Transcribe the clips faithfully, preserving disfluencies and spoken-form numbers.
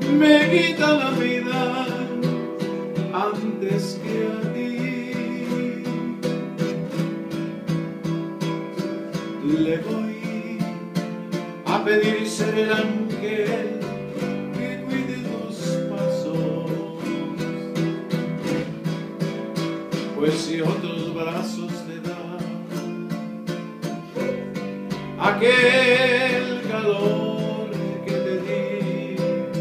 me quita la vida antes que a ti. Le voy a pedir ser el ángel que cuide tus pasos, pues si otros brazos te dan aquel calor que te di,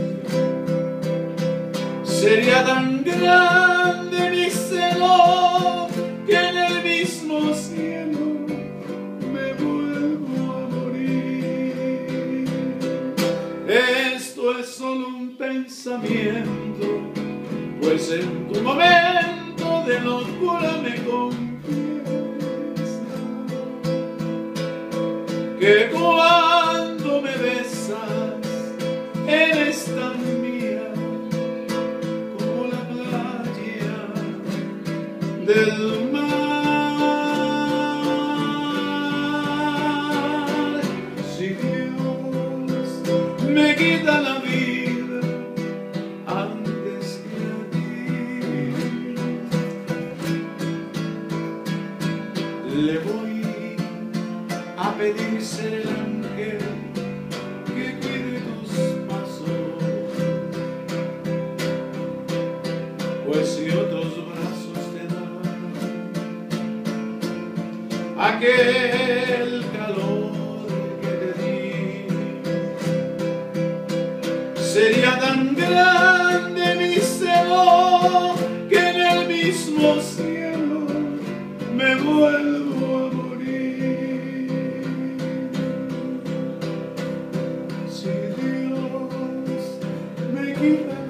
sería tan grande mi celo que en el mismo cielo me vuelvo a morir. Esto es solo un pensamiento, pues en tu momento de locura me confiesa que cuando me besas eres tan mía como la playa del mar. Si Dios me quita la vida antes que a ti, le voy a pedir ser el ángel que cuide tus pasos, pues si otros brazos te dan aquel calor que te di, sería tan grande mi celo que en el mismo cielo me vuelvo a morir. Si Dios me quita